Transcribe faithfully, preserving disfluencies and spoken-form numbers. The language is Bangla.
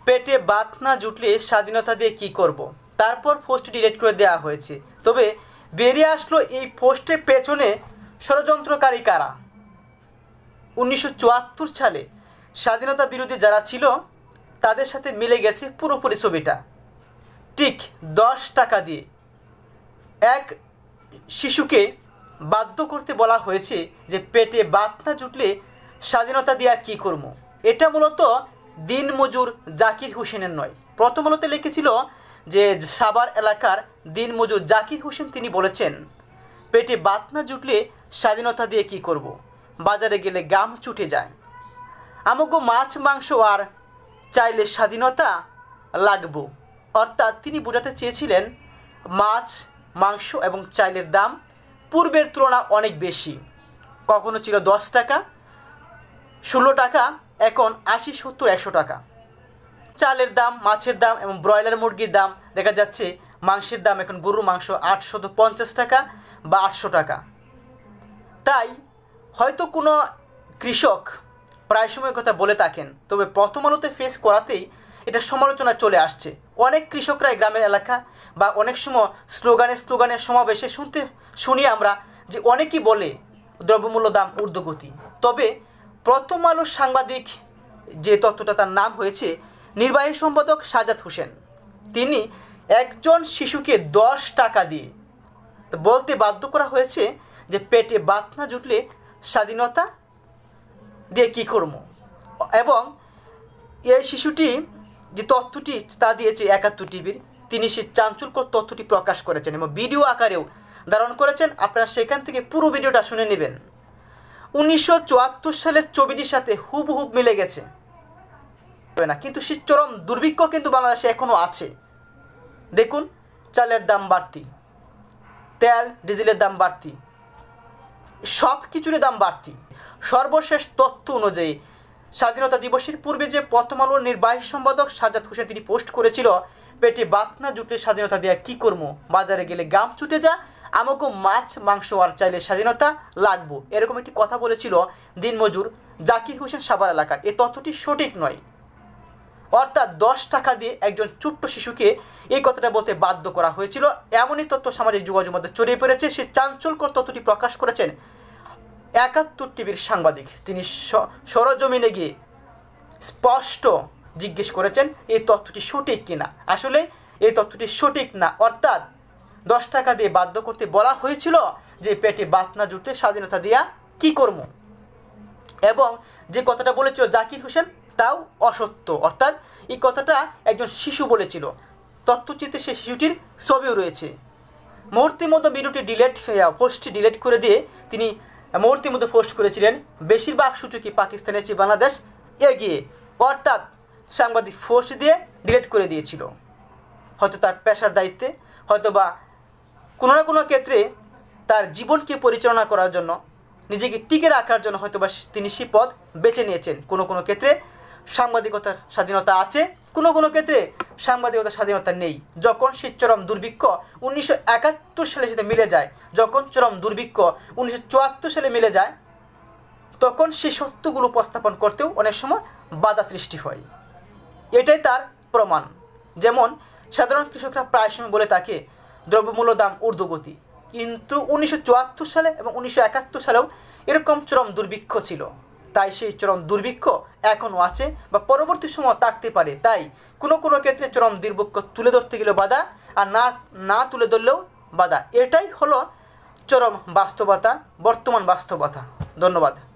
পেটে বাত না জুটলে স্বাধীনতা দিয়ে কি করব। তারপর পোস্ট ডিলিট করে দেওয়া হয়েছে। তবে বেরিয়ে আসলো এই পোস্টের পেছনে ষড়যন্ত্রকারী কারা। উনিশশো চুয়াত্তর সালে স্বাধীনতা বিরোধী যারা ছিল তাদের সাথে মিলে গেছে পুরোপুরি ছবিটা। ঠিক দশ টাকা দিয়ে এক শিশুকে বাধ্য করতে বলা হয়েছে যে পেটে বাত না জুটলে স্বাধীনতা দিয়া কী করব। এটা মূলত দিনমজুর জাকির হোসেনের নয়। প্রথম আলোতে লিখেছিল যে সাভার এলাকার দিনমজুর জাকির হোসেন তিনি বলেছেন, পেটে বাত না জুটলে স্বাধীনতা দিয়ে কি করব, বাজারে গেলে গাম ছুটে যায়, আমাকে মাছ মাংস আর চাইলে স্বাধীনতা লাগবো। অর্থাৎ তিনি বোঝাতে চেয়েছিলেন মাছ মাংস এবং চাইলের দাম পূর্বের তুলনা অনেক বেশি। কখনো ছিল দশ টাকা ষোলো টাকা, এখন আশি সত্তর একশো টাকা। চালের দাম, মাছের দাম এবং ব্রয়লার মুরগির দাম দেখা যাচ্ছে মাংসের দাম এখন গরুর মাংস আটশত পঞ্চাশ টাকা বা আটশো টাকা। তাই হয়তো কোনো কৃষক প্রায় সময় কথা বলে থাকেন, তবে প্রথম আলোতে ফেস করাতেই এটা সমালোচনা চলে আসছে। অনেক কৃষকরাই গ্রামের এলাকা বা অনেক সময় স্লোগানে স্লোগানে সমাবেশে শুনতে শুনি আমরা যে অনেকেই বলে দ্রব্যমূল্য দাম ঊর্ধ্বগতি। তবে প্রথম আলোর সাংবাদিক যে তথ্যটা তার নাম হয়েছে নির্বাহী সম্পাদক সাজাদ হোসেন, তিনি একজন শিশুকে দশ টাকা দিয়ে বলতে বাধ্য করা হয়েছে যে পেটে বাত না জুটলে স্বাধীনতা দিয়ে কী করব। এবং এই শিশুটি যে তথ্যটি তা দিয়েছে একাত্তর টিভির, তিনি সেই চাঞ্চল্যকর তথ্যটি প্রকাশ করেছেন এবং ভিডিও আকারেও ধারণ করেছেন। আপনারা সেখান থেকে পুরো ভিডিওটা শুনে নেবেন। উনিশশো চুয়াত্তর সালের ছবিটির সাথে হুবহুব মিলে গেছে না, কিন্তু সেই চরম দুর্ভিক্ষ কিন্তু বাংলাদেশে এখনও আছে। দেখুন, চালের দাম বাড়তি, তেল ডিজেলের দাম বাড়তি, সব কিছুর দাম বাড়তি। সর্বশেষ তথ্য অনুযায়ী স্বাধীনতা দিবসের পূর্বে যে প্রথম আলোর নির্বাহী সম্পাদক সাজাদ হোসেন তিনি পোস্ট করেছিল, পেটে বাত না জুটলে স্বাধীনতা দেওয়া কী করবো, বাজারে গেলে গাম ছুটে যা, আমাকে মাছ মাংস আর চাইলে স্বাধীনতা লাগবো, এরকম একটি কথা বলেছিল দিনমজুর জাকির হোসেন সাভার এলাকার। এই তথ্যটি সঠিক নয়। অর্থাৎ দশ টাকা দিয়ে একজন ছোট্ট শিশুকে এই কথাটা বলতে বাধ্য করা হয়েছিল, এমনই তথ্য সামাজিক যোগাযোগ মধ্যে ছড়িয়ে পড়েছে। সে চাঞ্চল্যকর তথ্যটি প্রকাশ করেছেন একাত্তর টিভির সাংবাদিক। তিনি সরজমিনে গিয়ে স্পষ্ট জিজ্ঞেস করেছেন এই তথ্যটি সঠিক কিনা। আসলে এই তথ্যটি সঠিক না। অর্থাৎ দশ টাকা দিয়ে বাধ্য করতে বলা হয়েছিল যে পেটে বাত না জুটলে স্বাধীনতা দিয়া কী করবো। এবং যে কথাটা বলেছিল জাকির হোসেন তাও অসত্য। অর্থাৎ এই কথাটা একজন শিশু বলেছিল। তথ্যচিত্রে সেই শিশুটির ছবিও রয়েছে। মুহূর্তের মধ্যে ভিডিওটি ডিলেট পোস্টটি ডিলেট করে দিয়ে তিনি মুহূর্তের মধ্যে পোস্ট করেছিলেন বেশিরভাগ সূচকই পাকিস্তানের চেয়ে বাংলাদেশ এগিয়ে। অর্থাৎ সাংবাদিক পোস্ট দিয়ে ডিলেট করে দিয়েছিল, হয়তো তার পেশার দায়িত্বে, হয়তো বা কোনো না কোনো ক্ষেত্রে তার জীবনকে পরিচালনা করার জন্য, নিজেকে টিকে রাখার জন্য হয়তো বা তিনি সেই পথ বেছে নিয়েছেন। কোনো কোনো ক্ষেত্রে সাংবাদিকতার স্বাধীনতা আছে, কোনো কোনো ক্ষেত্রে সাংবাদিকতার স্বাধীনতা নেই। যখন সেই চরম দুর্ভিক্ষ উনিশশো একাত্তর সালের সাথে মিলে যায়, যখন চরম দুর্ভিক্ষ উনিশশো চুয়াত্তর সালে মিলে যায়, তখন সেই সত্যগুলো উপস্থাপন করতেও অনেক সময় বাধা সৃষ্টি হয়। এটাই তার প্রমাণ। যেমন সাধারণ কৃষকরা প্রায় সময় বলে থাকে দ্রব্যমূল্য দাম ঊর্ধ্বগতি, কিন্তু উনিশশো চুয়াত্তর সালে এবং উনিশশো একাত্তর সালেও এরকম চরম দুর্ভিক্ষ ছিল। তাই সেই চরম দুর্ভিক্ষ এখনও আছে বা পরবর্তী সময় থাকতে পারে। তাই কোনো কোনো ক্ষেত্রে চরম দুর্ভিক্ষ তুলে ধরতে গেলেও বাধা, আর না না তুলে ধরলেও বাধা। এটাই হলো চরম বাস্তবতা, বর্তমান বাস্তবতা। ধন্যবাদ।